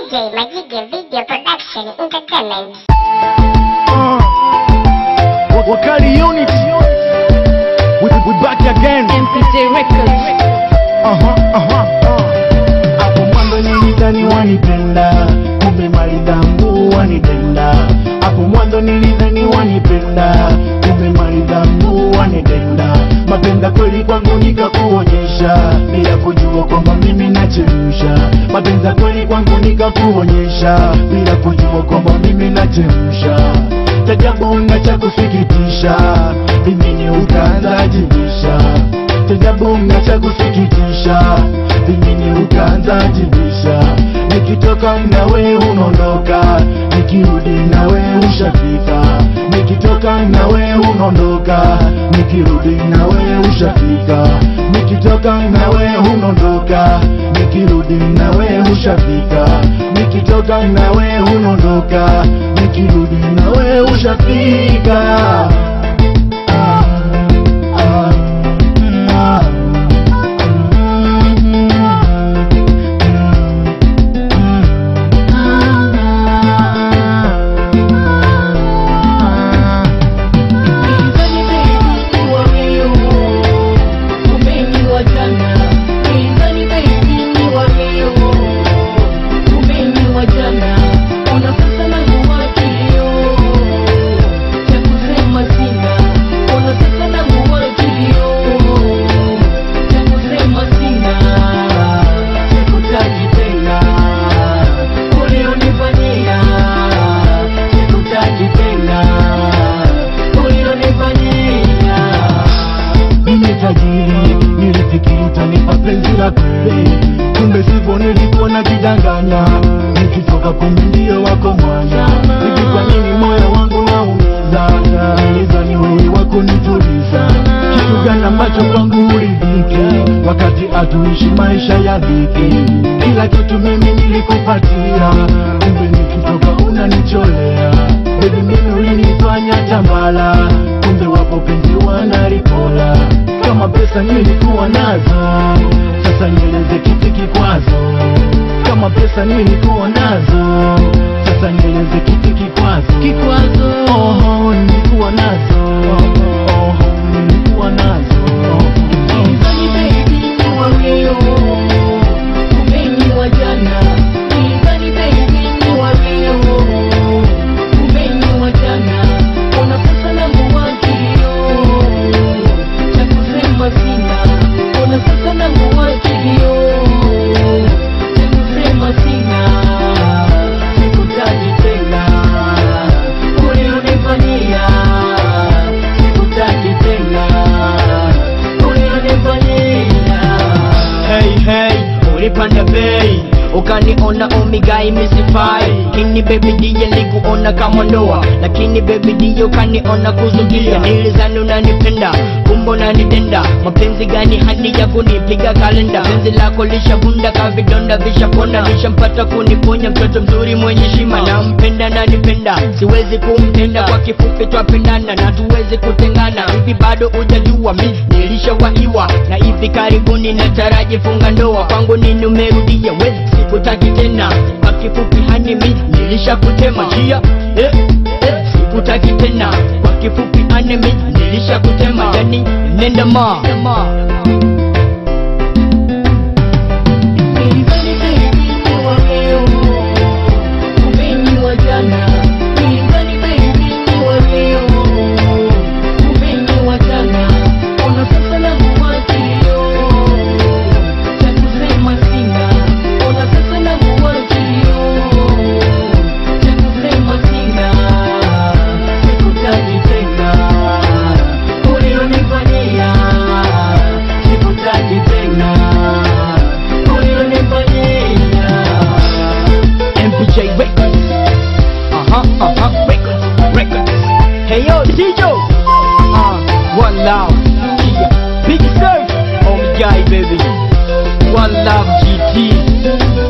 DJ Majige Video Production Entertainment. Wakali Unit, we back again. MPJ Records. Hapo mwanzo nilidhani wanipenda, kumbe maridhangu wanitenda. Hapo mwanzo nilidhani wanipenda, kumbe maridhangu wanitenda. Mapenda kweli kwangu nikakuonyesha, bila kujua kwamba mimi nachemsha. Mapenza kweli kwangu nikakuonyesha, bila kujua kwamba mimi nachemsha. Tajabu na cha kusikitisha, vingine ukaanza jibisha. Tajabu na cha kusikitisha, vingine ukaanza jibisha. Nikitoka nawe unaondoka, nikirudi nawe ushafika. Nikitoka nawe unaondoka, nikirudi nawe ushafika. Nikitoka nawe unaondoka, nikirudi nawe ushafika. Nikitoka nawe unaondoka, nikirudi nawe ushafika. Nilifikiri utanipa penzi la kweli, kumbe sivyo, nilikuwa najidanganya. Nikitoka kumbe ndio wako mwanya. Hivi kwa nini moyo wangu naumiza? Nilidhani wewe wako nituliza. Kitu gani ambacho kwangu uridhiki, wakati hatuishi maisha ya dhiki? Kila kitu mimi nilikupatia, kumbe nikitoka unanicholea. Baby mimi ulinifanya tambala, kumbe wapo penzi wanaripola. Kama pesa nilikuwa nazo, sasa nieleze kipi kikwazo? Kama pesa nilikuwa nazo, sasa nieleze kipi kikwazo? Oh, nilikuwa nazo. Oh, nilikuwa nazo. Nilizani baby ni wa leo, kumbe ni wa jana. Nilizani baby ni wa leo, kumbe ni wa jana. Ona sasa nangu wakilio, cha kusema sina. Ona sasa nangu wakilio, cha kusema sina. Sikutaki tena ulionifanyia, sikutaki tena ulionifanyia. Hey, ulipanda bei, ukaniona omigai misifai. Kini baby DJ nilikuona kama ndoa, lakini baby DJ ukaniona kuzugia. Nilizani unanipenda, kumbe unanitenda. Mapenzi gani hadi ya kunipiga kalenda? Penzi lako lishavunda kavidonda vishapona. Nishampata kuniponya mtoto mzuri mwenye heshima. Nampenda na nipenda, siwezi kumpenda. Kwa kifupi twapendana na tuwezi kutengana. Hivi bado hujajua mi nilishawaiwa, na hivi karibuni nataraji funga ndoa. Kwangu nini umerudia, we sikutaki tena. Kwa kifupi hani mi nilishakutema njia, sikutaki tena. Kwa kifupi hani mi nilishakutema, yani nenda ma. Nilizani baby ni wa leo, kumbe ni wa jana. Nilizani baby ni wa leo, kumbe ni wa jana. Ona sasa nangu wakilio, cha kusema sina. Ona sasa nangu wakilio, cha kusema sina. Sikutaki tena ulionifanyia, sikutaki tena ulionifanyia. MPJ Records. Records. Hey yo, DJ. One love. Yeah. Big Surf. Oh my God, baby. One love, GT.